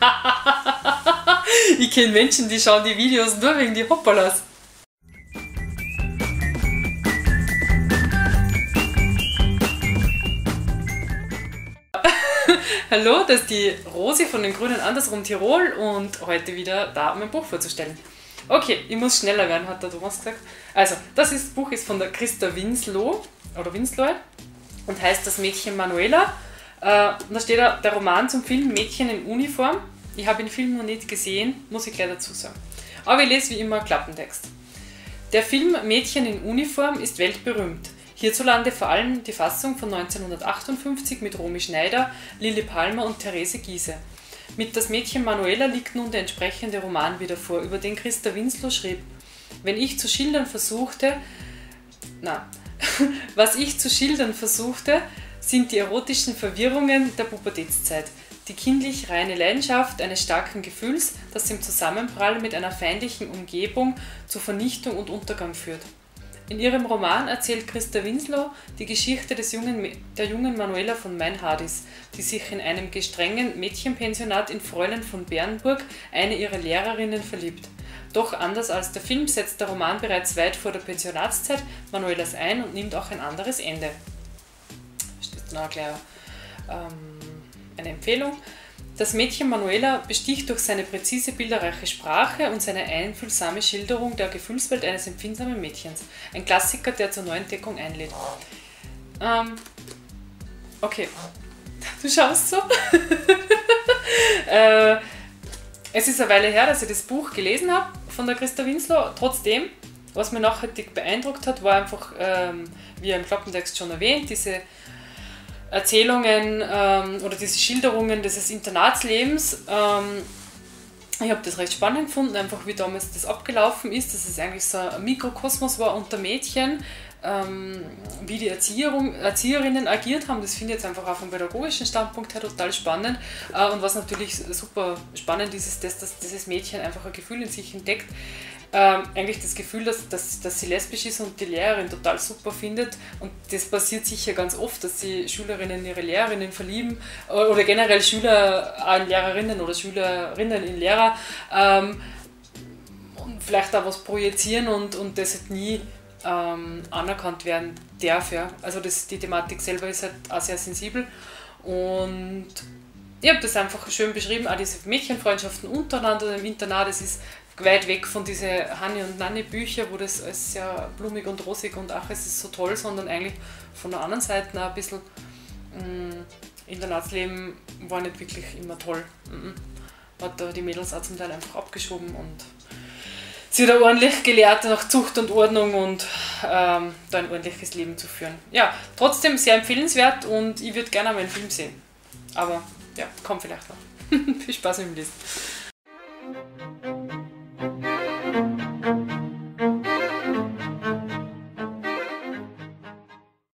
Ich kenne Menschen, die schauen die Videos nur wegen die Hoppalas. Hallo, das ist die Rosi von den Grünen Andersrum Tirol und heute wieder da, um mein Buch vorzustellen. Okay, ich muss schneller werden, hat der Thomas gesagt. Also, das Buch ist von der Christa Winslow und heißt Das Mädchen Manuela. Da steht der Roman zum Film Mädchen in Uniform. Ich habe den Film noch nicht gesehen, muss ich gleich dazu sagen. Aber ich lese wie immer Klappentext. Der Film Mädchen in Uniform ist weltberühmt. Hierzulande vor allem die Fassung von 1958 mit Romy Schneider, Lilli Palmer und Therese Giehse. Mit Das Mädchen Manuela liegt nun der entsprechende Roman wieder vor, über den Christa Winslow schrieb. Was ich zu schildern versuchte, sind die erotischen Verwirrungen der Pubertätszeit, die kindlich reine Leidenschaft eines starken Gefühls, das im Zusammenprall mit einer feindlichen Umgebung zu Vernichtung und Untergang führt. In ihrem Roman erzählt Christa Winslow die Geschichte der jungen Manuela von Meinhardis, die sich in einem gestrengen Mädchenpensionat in Fräulein von Bernburg, eine ihrer Lehrerinnen, verliebt. Doch anders als der Film setzt der Roman bereits weit vor der Pensionatszeit Manuelas ein und nimmt auch ein anderes Ende. Das ist dann auch gleich eine Empfehlung. Das Mädchen Manuela besticht durch seine präzise bilderreiche Sprache und seine einfühlsame Schilderung der Gefühlswelt eines empfindsamen Mädchens. Ein Klassiker, der zur Neuentdeckung einlädt. Okay, du schaust so. Es ist eine Weile her, dass ich das Buch gelesen habe von der Christa Winslow. Trotzdem, was mich nachhaltig beeindruckt hat, war einfach, wie im Klappentext schon erwähnt, diese Erzählungen oder diese Schilderungen dieses Internatslebens. Ich habe das recht spannend gefunden, einfach wie damals das abgelaufen ist, dass es eigentlich so ein Mikrokosmos war unter Mädchen, wie die Erzieherinnen agiert haben. Das finde ich jetzt einfach auch vom pädagogischen Standpunkt her total spannend. Und was natürlich super spannend ist, dass dieses Mädchen einfach ein Gefühl in sich entdeckt. Eigentlich das Gefühl, dass sie lesbisch ist und die Lehrerin total super findet, und das passiert sicher ganz oft, dass die Schülerinnen ihre Lehrerinnen verlieben oder generell Schüler in Lehrerinnen oder Schülerinnen in Lehrer und vielleicht auch was projizieren und das halt nie anerkannt werden darf. Ja. Also die Thematik selber ist halt auch sehr sensibel und ich habe das einfach schön beschrieben, auch diese Mädchenfreundschaften untereinander im Internat. Das ist weit weg von diesen Hanni und Nanni Bücher, wo das alles sehr blumig und rosig und ach, es ist so toll, sondern eigentlich von der anderen Seite auch ein bisschen Internatsleben war nicht wirklich immer toll. Hat da die Mädels auch zum Teil einfach abgeschoben und sie hat ordentlich gelehrt nach Zucht und Ordnung und da ein ordentliches Leben zu führen. Ja, trotzdem sehr empfehlenswert und ich würde gerne mal einen Film sehen. Aber ja, kommt vielleicht noch. Viel Spaß mit dem Lesen.